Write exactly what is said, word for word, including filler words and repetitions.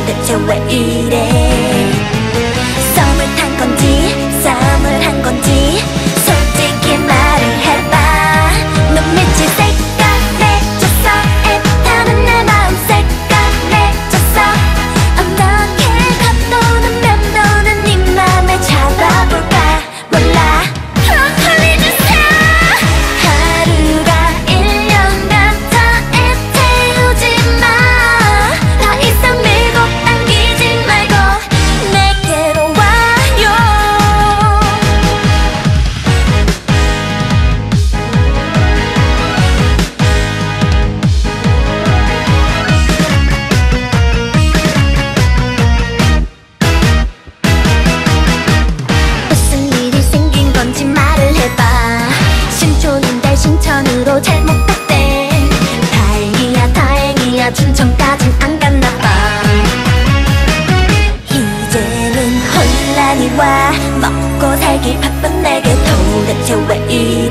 도대체 왜 이래. 썸을 탄 건지 싸움을 한 건지 솔직히 말을 해봐. 눈빛이 새까매졌어. 애타는 내 마음 새까매졌어. 어떻게 겉도는 맴도는 네 맘을 잡아볼까 몰라. 브로콜리주세요. 하루가 일 년 같아 애태우지마. 더 이상 밀고 당기지 말고 내게로 와요. 무슨 일이 생긴 건지 말을 해봐. 신촌인데 신천으로 잘못 갔대. 다행이야 다행이야 춘천까진 안 갔나봐. 이제는 혼란이 와. 먹고 살기 바쁜 내게 도대체 왜 이래.